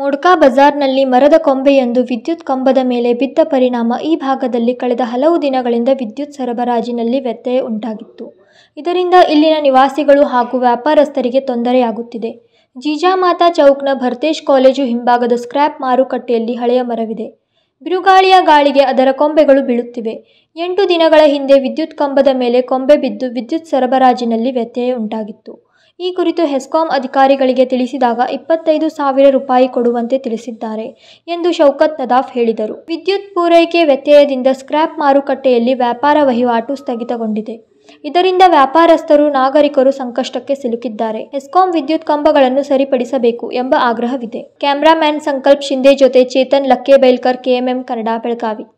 ಮೋಡ್ಕಾ ಬಜಾರ್ನಲ್ಲಿ ಮರದ ಕೊಂಬೆಯೊಂದು ವಿದ್ಯುತ್ ಕಂಬದ ಮೇಲೆ ಬಿದ್ದ ಪರಿಣಾಮ ಈ ಭಾಗದಲ್ಲಿ ಕಳೆದ ಹಲವು ದಿನಗಳಿಂದ ವಿದ್ಯುತ್ ಸರಬರಾಜಿನಲ್ಲಿ ವ್ಯತ್ಯಯ ಉಂಟಾಗಿತ್ತು. ಇದರಿಂದ ಇಲ್ಲಿನ ನಿವಾಸಿಗಳು ಹಾಗೂ ವ್ಯಾಪಾರಸ್ಥರಿಗೆ ತೊಂದರೆಯಾಗುತ್ತಿದೆ. ಜೀಜಾಮಾತಾ ಚೌಕ್ನ ಭರ್ತೇಶ್ ಕಾಲೇಜು ಹಿಂಭಾಗದ ಸ್ಕ್ರ್ಯಾಪ್ ಮಾರುಕಟ್ಟೆಯಲ್ಲಿ ಹಳೆಯ ಮರವಿದೆ. ಬಿರುಗಾಳಿಯ ಗಾಳಿಗೆ ಅದರ ಕೊಂಬೆಗಳು ಬೀಳುತ್ತಿವೆ. 8 ದಿನಗಳ ಹಿಂದೆ ವಿದ್ಯುತ್ ಕಂಬದ ಮೇಲೆ ಕೊಂಬೆ ಬಿದ್ದು ವಿದ್ಯುತ್ ಸರಬರಾಜಿನಲ್ಲಿ ವ್ಯತ್ಯಯ ಉಂಟಾಗಿತ್ತು. ಈ ಕುರಿತು ಹೆಸ್ಕಾಂ ಅಧಿಕಾರಿಗಳಿಗೆ ತಿಳಿಸಿದಾಗ 25,000 ರೂಪಾಯಿ ಕೊಡುವಂತೆ ತಿಳಿಸಿದ್ದಾರೆ ಎಂದು ಶೌಕತ್ ನದಾಫ್ ಹೇಳಿದರು. ವಿದ್ಯುತ್ ಪೂರೈಕೆ ವ್ಯತ್ಯಯದಿಂದ ಸ್ಕ್ರ್ಯಾಪ್ ಮಾರುಕಟ್ಟೆಯಲ್ಲಿ ವ್ಯಾಪಾರ ವಹಿವಾಟು ಸ್ಥಗಿತಗೊಂಡಿದೆ. ಇದರಿಂದ ವ್ಯಾಪಾರಸ್ಥರು, ನಾಗರಿಕರು ಸಂಕಷ್ಟಕ್ಕೆ ಸಿಲುಕಿದ್ದಾರೆ. ಹೆಸ್ಕಾಂ ವಿದ್ಯುತ್ ಕಂಬಗಳನ್ನು ಸರಿಪಡಿಸಬೇಕು ಎಂಬ ಆಗ್ರಹವಿದೆ. ಕ್ಯಾಮರಾಮ್ಯಾನ್ ಸಂಕಲ್ಪ ಶಿಂದೆ ಜೊತೆ ಚೇತನ್ ಲಕ್ಕೇಬೈಲ್ಕರ್, KMM ಕನ್ನಡ, ಬೆಳಗಾವಿ.